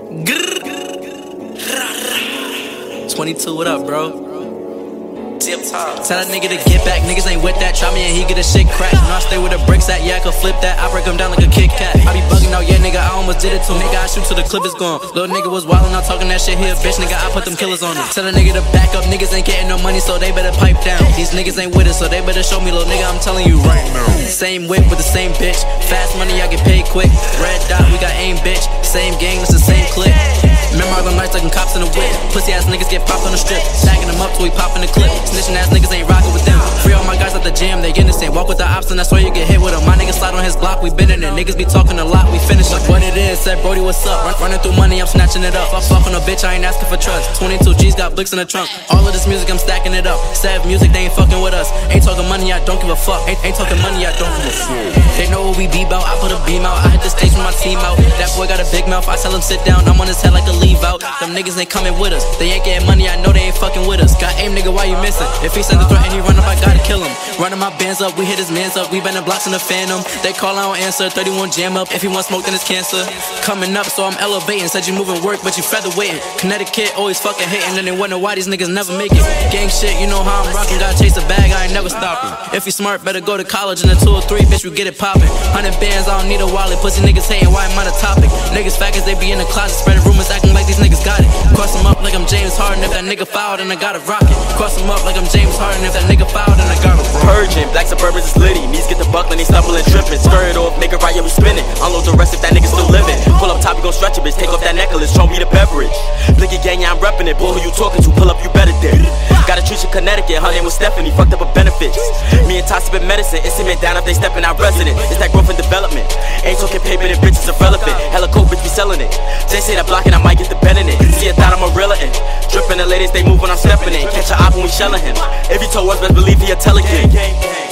22, what up, bro? Tell that nigga to get back, niggas ain't with that. Try me and he get a shit crack. You know I stay with the bricks at, yeah, I can flip that. I break him down like a Kit Kat. I be bugging out, yeah, nigga, I almost did it too. Nigga, I shoot till the clip is gone. Little nigga was wildin', out talking that shit, he a bitch, nigga, I put them killers on him. Tell the nigga to back up, niggas ain't getting no money, so they better pipe down. These niggas ain't with us, so they better show me, little nigga, I'm telling you right now. Same whip with the same bitch, fast money, I get paid quick. Red dot, we got aim, bitch. Same gang, it's the same clip. Remember all them nights like cops in the whip. Pussy ass niggas get popped on the strip, stacking them up till we pop in the clip. Snitching ass niggas ain't rockin' with them. Free all my guys at the gym, they innocent. Walk with the ops and that's why you get hit with them. My niggas slide on his block, we been in it. Niggas be talking a lot, we finish up. What it is, said Brody, what's up? Running through money, I'm snatching it up. Fuck on a bitch, I ain't asking for trust. 22 G's got blicks in the trunk. All of this music, I'm stacking it up. Sav music, they ain't fucking with us. Ain't talking money, I don't give a fuck. Ain't talking money, I don't give a fuck. They know what we be bout, I put a beam out. I hit the stage with my team out. That boy got a big mouth, I tell him sit down. I'm on his head like a leave out. Them niggas ain't coming with us. They ain't getting money, I know they ain't fucking with us. Got aim, nigga, why you missing? If he send the threat and he run up, I gotta kill him. Running my bands up, we hit his mans up. We been in blocks in the Phantom. They call, I don't answer. 31 jam up. If he want smoke, then it's cancer. Coming up, so I'm elevating. Said you moving work, but you featherweighting. Connecticut always fucking hating, and they wonder why these niggas never make it. Gang shit, you know how I'm rocking. Gotta chase a bag, I ain't never stopping. If you smart, better go to college. In a 2 or 3, bitch, we get it poppin'. 100 bands, I don't need a wallet. Pussy niggas hating, why am I the topic? Niggas faggots, they be in the closet, spreading rumors, acting like these niggas got it. Cross them up like I'm James Harden. If that nigga fouled, then I gotta rock it. Cross them up like I'm James Harden. If that nigga fouled, then I gotta rock it. Purging, black Suburbans is litty. Knees get the buck, then they stumbling, tripping. Skirt off, make it right, yeah, we spinning. Unload the rest if that nigga still living. Pull up top, you gon' stretch it, bitch. Take off that necklace, show me the beverage. Blicky gang, yeah, I'm reppin' it. Boy, who you talking to? Pull up, you better dip. Got a treat in Connecticut, her name was Stephanie. Fucked up her benefits. Me and Tossy been medicine. It's cement down if they steppin' out resident. It's that growth and development. Ain't talking paper, and bitches irrelevant. Hella coke, bitch, be selling it. They say that blocking, I might get the bend in it. See, I thought I'm a realer in. Drippin' the ladies, they move when I'm steppin' in. Catch a op when we shellin' him. If he told us, best believe he a telecam.